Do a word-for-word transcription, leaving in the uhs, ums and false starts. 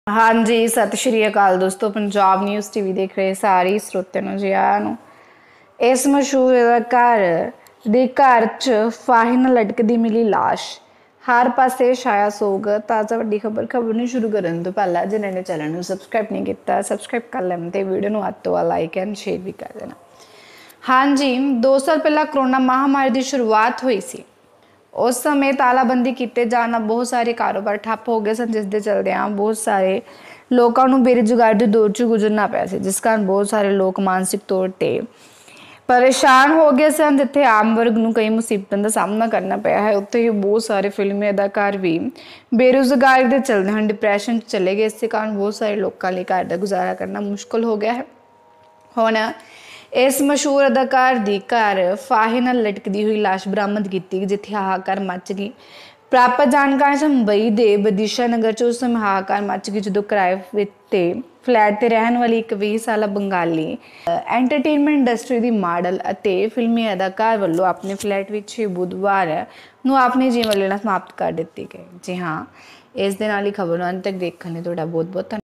हाँ जी, सत श्री अकाल दोस्तों। पंजाब न्यूज़ टीवी देख रहे सारे ਸਰੋਤਿਆਂ ਨੂੰ ਜੀ ਆਇਆਂ ਨੂੰ। ਇਸ ਮਸ਼ਹੂਰ ਅਦਾਕਾਰ ਦੇ ਘਰ 'ਚ ਫਾਹੇ ਨਾਲ ਲਟਕਦੀ ਮਿਲੀ ਲਾਸ਼। ਹਰ ਪਾਸੇ ਛਾਇਆ ਸੋਗ। ਤਾਜ਼ਾ ਵੱਡੀ ਖਬਰ ਖਬਰ ਨੂੰ ਸ਼ੁਰੂ ਕਰਨ ਤੋਂ ਪਹਿਲਾਂ ਜਿਨ੍ਹਾਂ ਨੇ ਚੈਨਲ ਨੂੰ ਸਬਸਕ੍ਰਾਈਬ ਨਹੀਂ ਕੀਤਾ, ਸਬਸਕ੍ਰਾਈਬ ਕਰ ਲੈਣ ਤੇ ਵੀਡੀਓ ਨੂੰ ਅੱਤ ਤੋਂ ਲਾਈਕ ਐਂਡ ਸ਼ੇਅਰ ਵੀ ਕਰ ਦੇਣਾ। हाँ जी, दो साल पहला कोरोना महामारी की शुरुआत हुई सी। उस समय तालाबंदी किए जाने बहुत सारे कारोबार ठप्प हो गए सन, जिसके चलदियां बहुत सारे लोगों को बेरोजगारी के दौर च गुजरना पाया सी, जिस कारण बहुत सारे लोग मानसिक तौर पर परेशान हो गए सन। जिथे आम वर्ग को कई मुसीबतों का सामना करना पाया है, उत्थे ही बहुत सारे फिल्मी अदाकार भी बेरोजगारी के चलते हैं डिप्रैशन चले गए। इस कारण बहुत सारे लोगों लिए घर का गुजारा करना मुश्किल हो गया है। हुण इस मशहूर अदाकार दी घर फाहे नाल लटकदी हुई लाश बरामद की गई, जिथे हाहाकार मच गई। प्राप्त जानकारी से मुंबई के बदिशा नगर च उस समय हाहाकार मच गई जो किराए ते फ्लैट ते रहने वाली एक बीस साल बंगाली एंटरटेनमेंट इंडस्ट्री की मॉडल और फिल्मी अदाकार वालों अपने फ्लैट में ही बुधवार नूं अपने जीवन लीला समाप्त कर दी गई। जी हाँ, इस दे नाल ही खबर अंत तक देखने तुहाडा बहुत बहुत